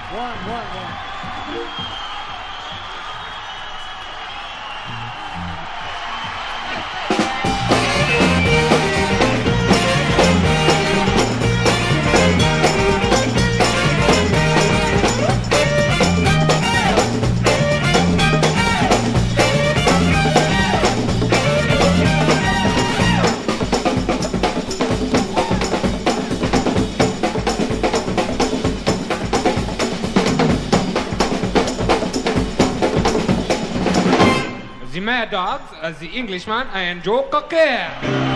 One. The Mad Dogs, the Englishman, and JoeCocker.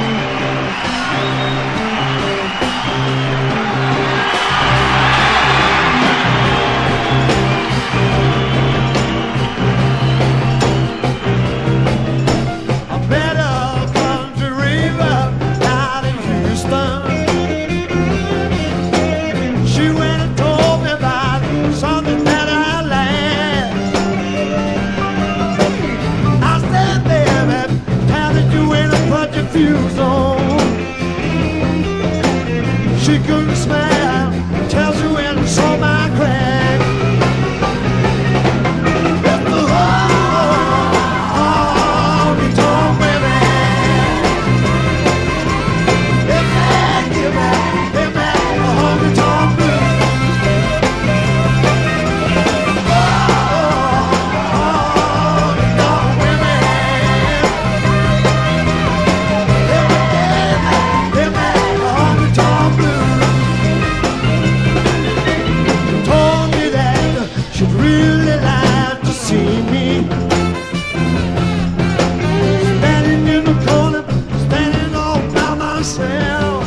Fuse on. She couldn't smile, tells you when I saw my crack. It's the honky-tonk baby. It's that, the honky-tonk blues. Honky-tonk women. She'd really like to see me standing in the corner, standing all by myself.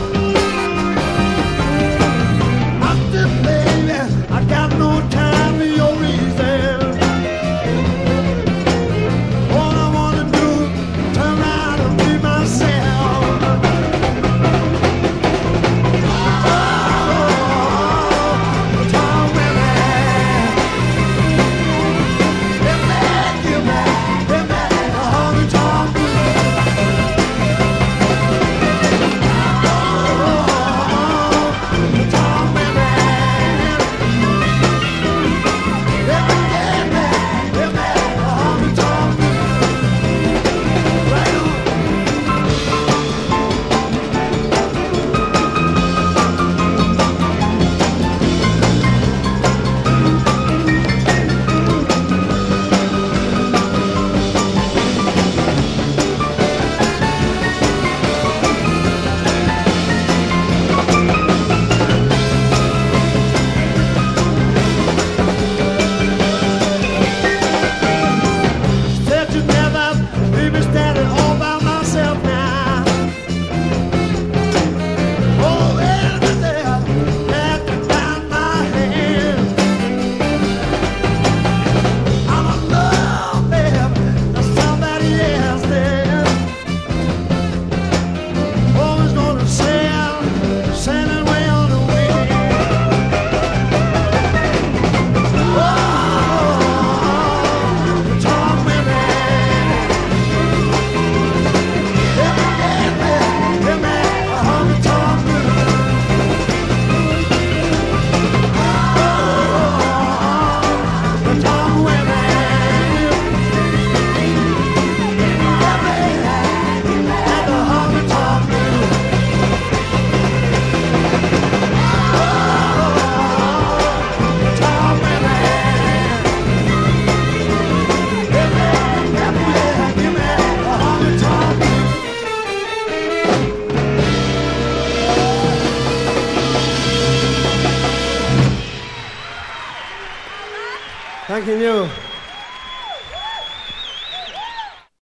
I said, baby, I got no time for your reason. All I wanna do is turn around and be myself. Thank you.